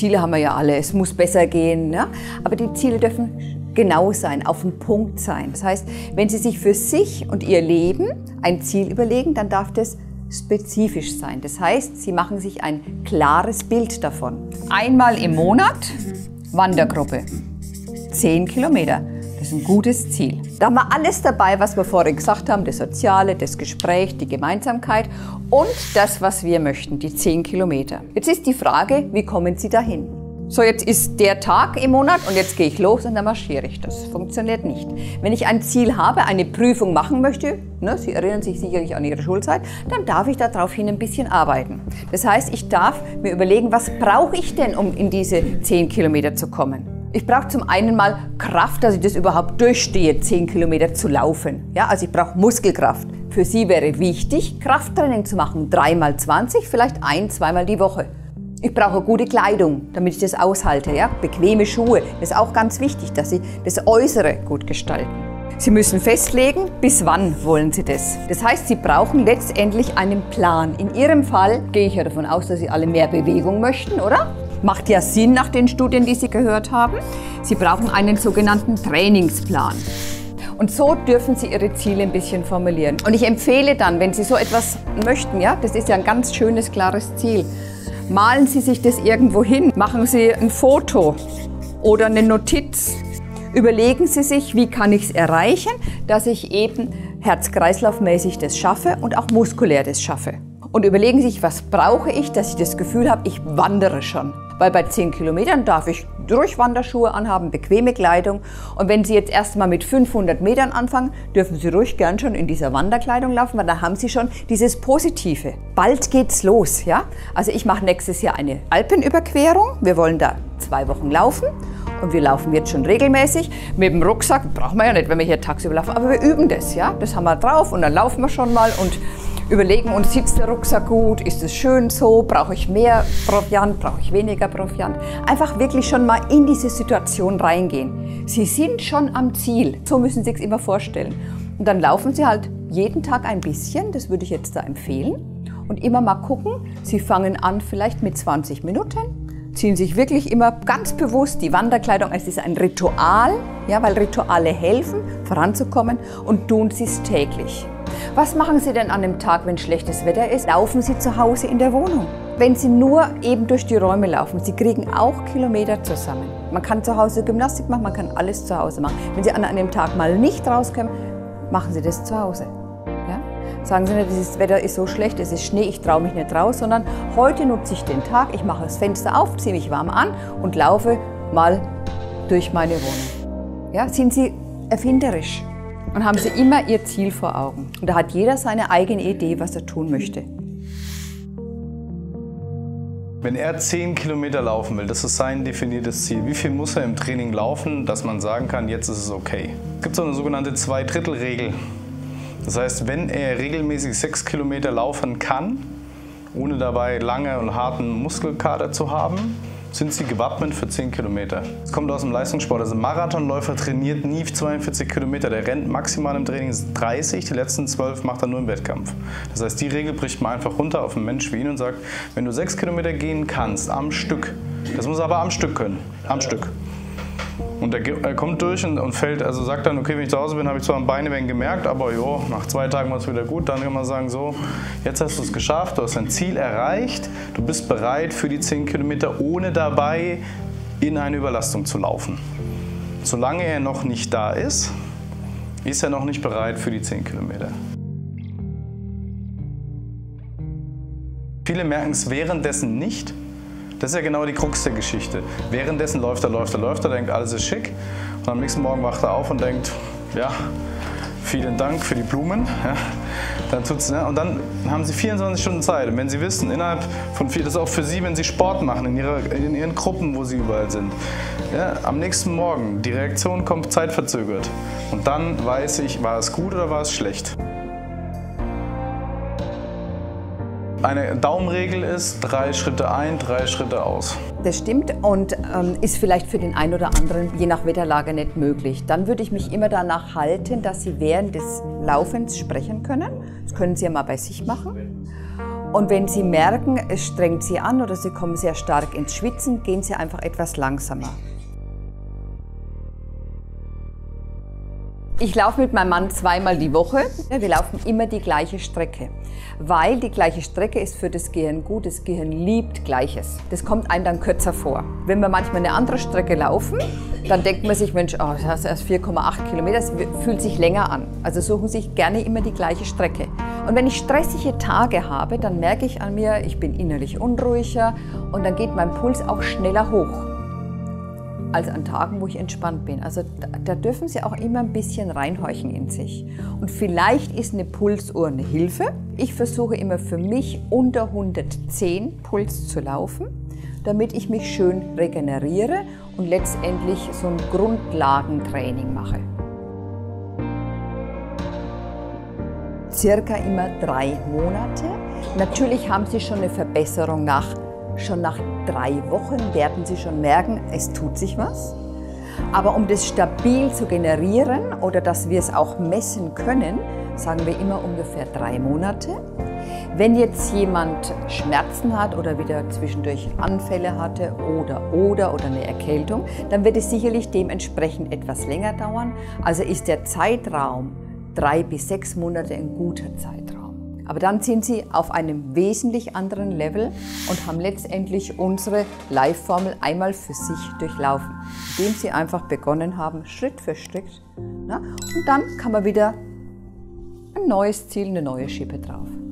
Ziele haben wir ja alle, es muss besser gehen, ne? Aber die Ziele dürfen genau sein, auf den Punkt sein. Das heißt, wenn Sie sich für sich und Ihr Leben ein Ziel überlegen, dann darf das spezifisch sein. Das heißt, Sie machen sich ein klares Bild davon. Einmal im Monat Wandergruppe, 10 Kilometer. Das ist ein gutes Ziel. Da haben wir alles dabei, was wir vorhin gesagt haben, das Soziale, das Gespräch, die Gemeinsamkeit und das, was wir möchten, die 10 Kilometer. Jetzt ist die Frage, wie kommen Sie dahin? So, jetzt ist der Tag im Monat und jetzt gehe ich los und dann marschiere ich. Das funktioniert nicht. Wenn ich ein Ziel habe, eine Prüfung machen möchte, ne, Sie erinnern sich sicherlich an Ihre Schulzeit, dann darf ich daraufhin ein bisschen arbeiten. Das heißt, ich darf mir überlegen, was brauche ich denn, um in diese 10 Kilometer zu kommen? Ich brauche zum einen mal Kraft, dass ich das überhaupt durchstehe, 10 Kilometer zu laufen. Ja, also ich brauche Muskelkraft. Für Sie wäre wichtig, Krafttraining zu machen, 3x20, vielleicht 1-2 die Woche. Ich brauche gute Kleidung, damit ich das aushalte. Ja? Bequeme Schuhe, das ist auch ganz wichtig, dass Sie das Äußere gut gestalten. Sie müssen festlegen, bis wann wollen Sie das. Das heißt, Sie brauchen letztendlich einen Plan. In Ihrem Fall gehe ich ja davon aus, dass Sie alle mehr Bewegung möchten, oder? Macht ja Sinn nach den Studien, die Sie gehört haben. Sie brauchen einen sogenannten Trainingsplan. Und so dürfen Sie Ihre Ziele ein bisschen formulieren. Und ich empfehle dann, wenn Sie so etwas möchten, ja, das ist ja ein ganz schönes, klares Ziel, malen Sie sich das irgendwo hin, machen Sie ein Foto oder eine Notiz. Überlegen Sie sich, wie kann ich es erreichen, dass ich eben herz-kreislauf-mäßig das schaffe und auch muskulär das schaffe. Und überlegen Sie sich, was brauche ich, dass ich das Gefühl habe, ich wandere schon. Weil bei 10 Kilometern darf ich Durchwanderschuhe anhaben, bequeme Kleidung. Und wenn Sie jetzt erst mal mit 500 Metern anfangen, dürfen Sie ruhig gern schon in dieser Wanderkleidung laufen, weil da haben Sie schon dieses Positive. Bald geht's los, ja? Also ich mache nächstes Jahr eine Alpenüberquerung. Wir wollen da 2 Wochen laufen. Und wir laufen jetzt schon regelmäßig. Mit dem Rucksack brauchen wir ja nicht, wenn wir hier tagsüber laufen. Aber wir üben das, ja? Das haben wir drauf und dann laufen wir schon mal und überlegen uns, sitzt der Rucksack gut, ist es schön so, brauche ich mehr Proviant, brauche ich weniger Proviant. Einfach wirklich schon mal in diese Situation reingehen. Sie sind schon am Ziel, so müssen Sie es immer vorstellen. Und dann laufen Sie halt jeden Tag ein bisschen, das würde ich jetzt da empfehlen. Und immer mal gucken, Sie fangen an vielleicht mit 20 Minuten, ziehen sich wirklich immer ganz bewusst die Wanderkleidung, es ist ein Ritual, ja, weil Rituale helfen, voranzukommen und tun Sie es täglich. Was machen Sie denn an dem Tag, wenn schlechtes Wetter ist? Laufen Sie zu Hause in der Wohnung. Wenn Sie nur eben durch die Räume laufen, Sie kriegen auch Kilometer zusammen. Man kann zu Hause Gymnastik machen, man kann alles zu Hause machen. Wenn Sie an einem Tag mal nicht rauskommen, machen Sie das zu Hause. Ja? Sagen Sie nicht, dieses Wetter ist so schlecht, es ist Schnee, ich traue mich nicht raus, sondern heute nutze ich den Tag, ich mache das Fenster auf, ziehe mich warm an und laufe mal durch meine Wohnung. Ja? Sind Sie erfinderisch? Und haben Sie immer Ihr Ziel vor Augen. Und da hat jeder seine eigene Idee, was er tun möchte. Wenn er 10 Kilometer laufen will, das ist sein definiertes Ziel. Wie viel muss er im Training laufen, dass man sagen kann, jetzt ist es okay? Es gibt so eine sogenannte 2/3-Regel. Das heißt, wenn er regelmäßig 6 Kilometer laufen kann, ohne dabei lange und harten Muskelkater zu haben, sind sie gewappnet für 10 Kilometer. Das kommt aus dem Leistungssport. Also ein Marathonläufer trainiert nie 42 Kilometer. Der rennt maximal im Training 30, die letzten 12 macht er nur im Wettkampf. Das heißt, die Regel bricht man einfach runter auf einen Mensch wie ihn und sagt, wenn du 6 Kilometer gehen kannst, am Stück, das muss er aber am Stück können, am Stück. Und er kommt durch und fällt, also sagt dann, okay, wenn ich zu Hause bin, habe ich zwar am Beine wenig gemerkt, aber jo, nach 2 Tagen war es wieder gut. Dann kann man sagen, so, jetzt hast du es geschafft, du hast dein Ziel erreicht, du bist bereit für die 10 Kilometer, ohne dabei in eine Überlastung zu laufen. Solange er noch nicht da ist er noch nicht bereit für die 10 Kilometer. Viele merken es währenddessen nicht. Das ist ja genau die Krux der Geschichte. Währenddessen läuft er, denkt, alles ist schick. Und am nächsten Morgen wacht er auf und denkt, ja, vielen Dank für die Blumen. Ja, dann tut's, ne? Und dann haben Sie 24 Stunden Zeit. Und wenn Sie wissen, innerhalb von das ist auch für Sie, wenn Sie Sport machen, in Ihren Gruppen, wo Sie überall sind. Ja, am nächsten Morgen, die Reaktion kommt zeitverzögert. Und dann weiß ich, war es gut oder war es schlecht. Eine Daumenregel ist 3 Schritte ein, 3 Schritte aus. Das stimmt und ist vielleicht für den einen oder anderen je nach Wetterlage nicht möglich. Dann würde ich mich immer danach halten, dass Sie während des Laufens sprechen können. Das können Sie ja mal bei sich machen. Und wenn Sie merken, es strengt Sie an oder Sie kommen sehr stark ins Schwitzen, gehen Sie einfach etwas langsamer. Ich laufe mit meinem Mann zweimal die Woche. Wir laufen immer die gleiche Strecke, weil die gleiche Strecke ist für das Gehirn gut. Das Gehirn liebt Gleiches. Das kommt einem dann kürzer vor. Wenn wir manchmal eine andere Strecke laufen, dann denkt man sich, Mensch, oh, das ist erst 4,8 Kilometer, das fühlt sich länger an. Also suchen Sie sich gerne immer die gleiche Strecke. Und wenn ich stressige Tage habe, dann merke ich an mir, ich bin innerlich unruhiger und dann geht mein Puls auch schneller hoch als an Tagen, wo ich entspannt bin. Also da dürfen Sie auch immer ein bisschen reinhorchen in sich. Und vielleicht ist eine Pulsuhr eine Hilfe. Ich versuche immer für mich unter 110 Puls zu laufen, damit ich mich schön regeneriere und letztendlich so ein Grundlagentraining mache. Circa immer 3 Monate. Natürlich haben Sie schon eine Verbesserung schon nach 3 Wochen werden Sie schon merken, es tut sich was. Aber um das stabil zu generieren oder dass wir es auch messen können, sagen wir immer ungefähr 3 Monate. Wenn jetzt jemand Schmerzen hat oder wieder zwischendurch Anfälle hatte oder eine Erkältung, dann wird es sicherlich dementsprechend etwas länger dauern. Also ist der Zeitraum 3 bis 6 Monate ein guter Zeitraum. Aber dann sind Sie auf einem wesentlich anderen Level und haben letztendlich unsere Live-Formel einmal für sich durchlaufen, indem Sie einfach begonnen haben, Schritt für Schritt. Und dann kann man wieder ein neues Ziel, eine neue Schippe drauf.